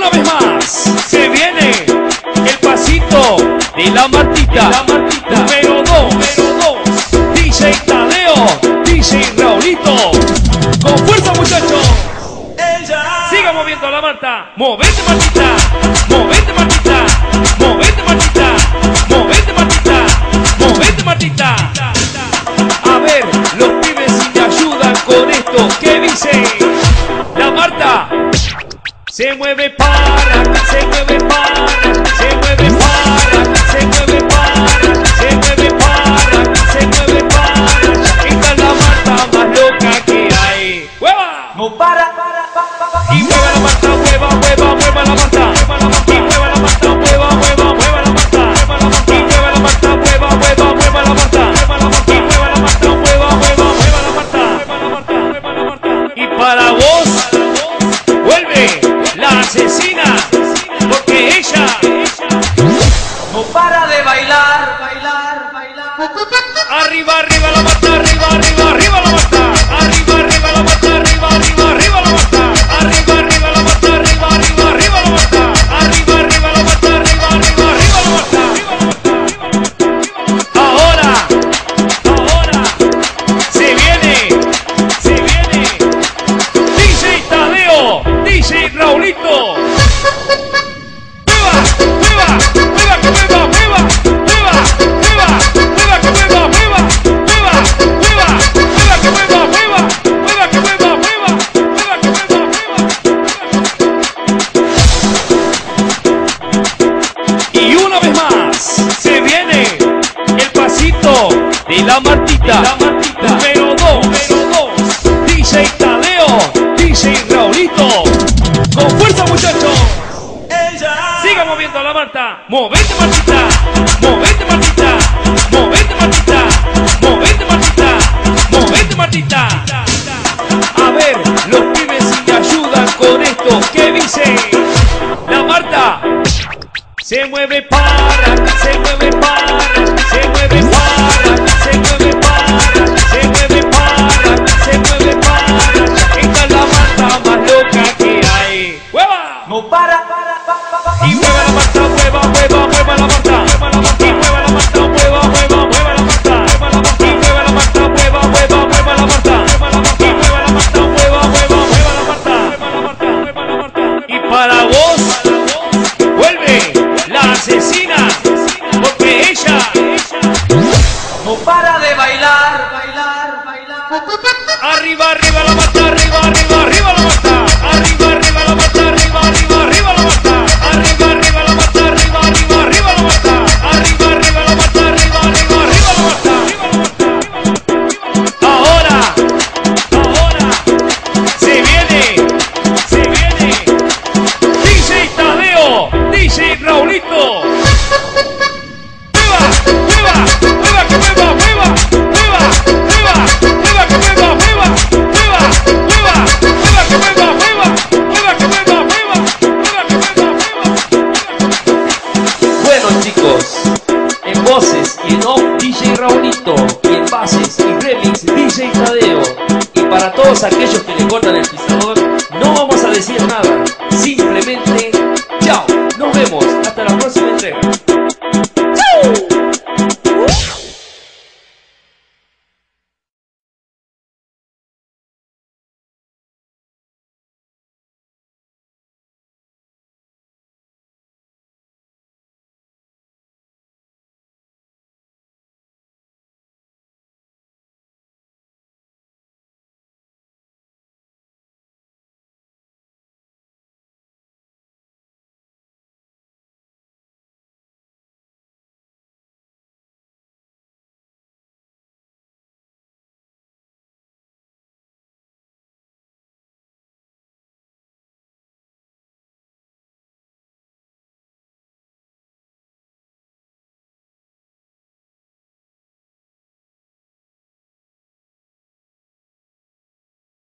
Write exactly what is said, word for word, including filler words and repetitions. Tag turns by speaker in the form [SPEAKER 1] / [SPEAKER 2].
[SPEAKER 1] una vez más se viene el pasito de la Martita, la Martita. Número dos, número dos. D J Tadeo, D J Raulito. Con fuerza, muchachos. Siga moviendo la Marta. Movete, Martita. Movete, Martita. Movete, Martita. Movete, Martita. Movete, Martita. A ver, los pibes si me ayudan con esto. ¿Qué dice? La Marta se mueve para, se mueve para, se mueve para, se mueve para, se mueve para, se mueve para. Esta es la Marta más loca que hay. ¡Hueva!
[SPEAKER 2] No para, para, para, para.
[SPEAKER 1] Y mueva la Marta, mueva, mueva, mueva la Marta. Y mueva la Marta, mueva, mueva, mueva la Marta. Y mueva la Marta, mueva, mueva, mueva la Marta. Y mueva la Marta, mueva, mueva, mueva la Marta. Y para vos vuelve la asesina, porque ella
[SPEAKER 2] No para de bailar, bailar, bailar.
[SPEAKER 1] arriba, arriba la Marta, arriba, arriba, arriba la Marta. Arriba, arriba la Marta, arriba, arriba, arriba la Marta. Arriba, arriba la Marta, arriba, arriba, arriba la Marta. Arriba, arriba la Marta, arriba, arriba, arriba la Marta. Ahora, ahora se viene, se viene D J Tadeo, D J Raulito. ¡Mueva, mueva, mueva, que mueva, mueva! ¡Mueva, mueva, mueva, que mueva, mueva! ¡Mueva, mueva, mueva, que mueva, mueva! ¡Mueva, que mueva, mueva! ¡Mueva, que mueva, mueva! Y una vez más se viene el pasito de la Martita, la Martita. Número dos, número dos. D J Tadeo, D J Raulito. Con fuerza, muchachos. Siga moviendo la Marta. Movete, Martita. Movete, Martita. Movete, Martita. Movete, Martita. Movete, Martita. A ver, los pibes si me ayudan con esto. ¿Qué dice? La Marta se mueve para, se mueve para, se mueve para, se mueve para, se mueve para, se mueve para. Esta es la Marta más loca que hay. ¡Hueva!
[SPEAKER 2] No para, para, para, para.
[SPEAKER 1] Y mueva la Marta, mueva, mueva, mueva la Marta. Y mueva la Marta, mueva, mueva, mueva la Marta. Y mueva la Marta, mueva, mueva, mueva la Marta. Y mueva la Marta, mueva, mueva, mueva la Marta. Y para vos vuelve la asesina, porque ella
[SPEAKER 2] No para de bailar, bailar, bailar.
[SPEAKER 1] arriba, arriba la Marta, arriba, arriba, arriba la Marta. Arriba, arriba la Marta, arriba, arriba, arriba la Marta. Arriba, arriba la Marta, arriba, arriba, arriba la Marta. Arriba, arriba la Marta, arriba, arriba, arriba la Marta. Ahora, ahora se viene, se viene D J Tadeo, D J Raulito. Mueva, mueva, mueva, que mueva, mueva. Mueva, mueva, mueva, que mueva, mueva. Mueva, mueva, mueva, que mueva, mueva. Mueva, que mueva, mueva. Mueva, que mueva, mueva.
[SPEAKER 3] Bueno, chicos, en voces y en off D J Raulito, y en bases y remix D J Tadeo.